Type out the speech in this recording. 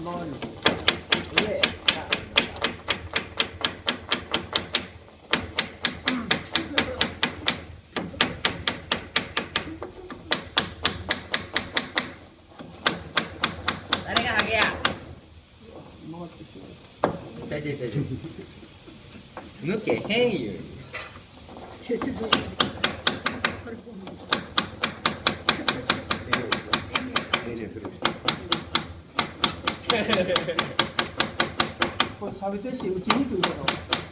周り。 上。誰がハゲや。 回ってしまう。 大丈夫大丈夫。抜けへん言う。 これ錆びてし打ちにくいけど。